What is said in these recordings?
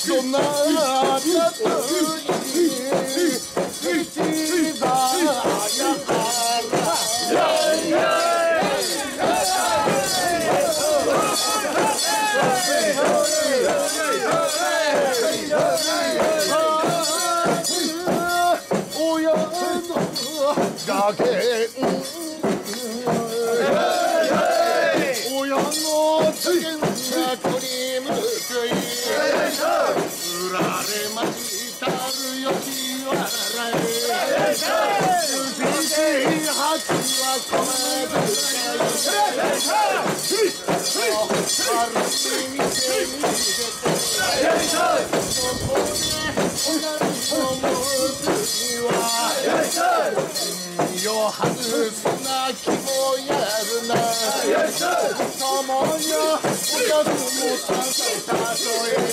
そんな夏に口だや親の崖親の次が取り向くい売られましたるよき笑い美しい蜂はこめず歩き見てみてそこで女の次はよ外すな気もやるなたまにゃおやつもささたとえ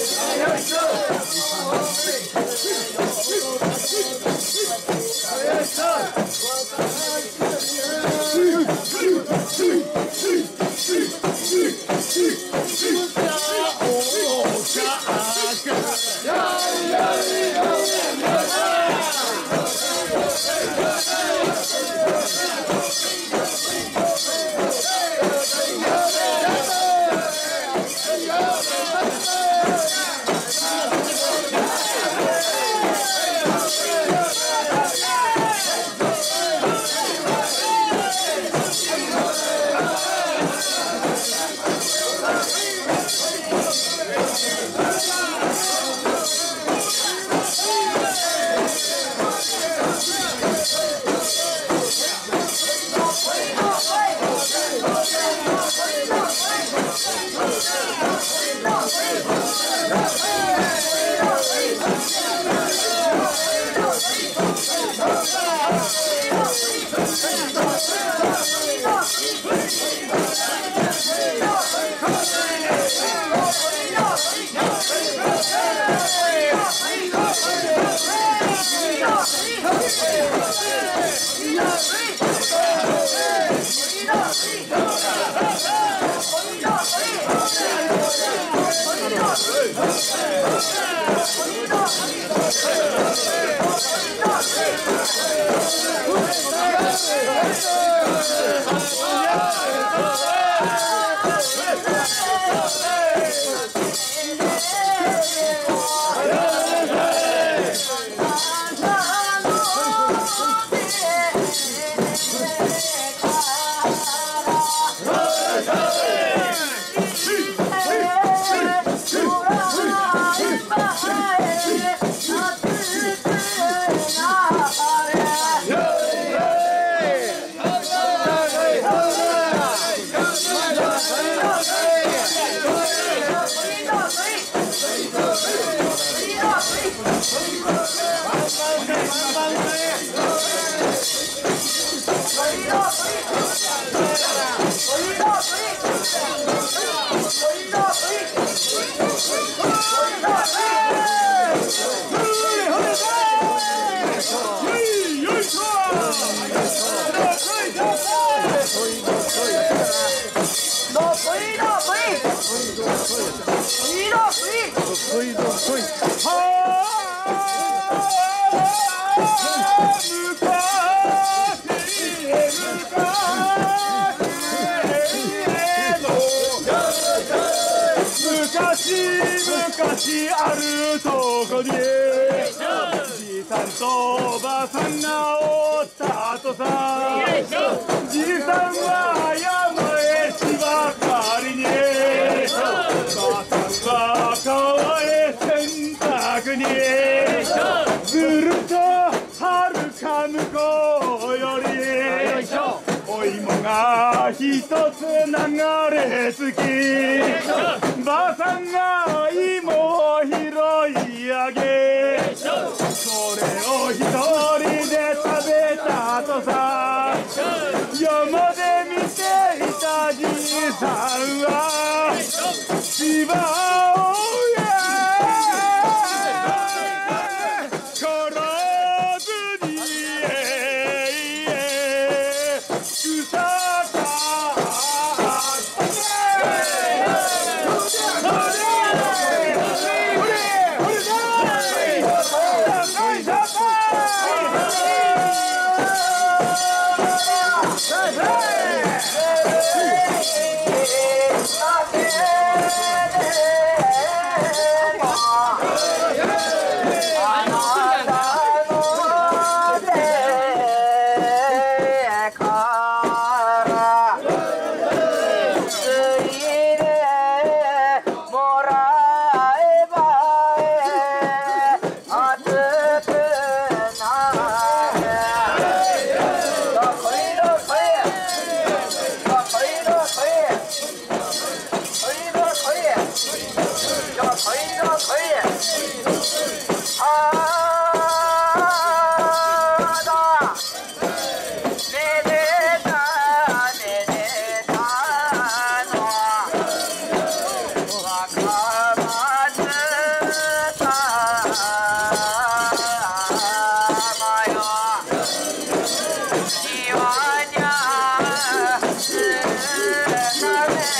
昔あるとこにじいさんとおばさんがおったとさじいさんは山へしばかりにばあさんは川へ洗濯にするとはるか向こうよりお芋が一つ流れ着きばあさんが芋を拾い上げそれを一人で食べたとさ山で見ていたじいさんは芝を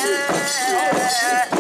え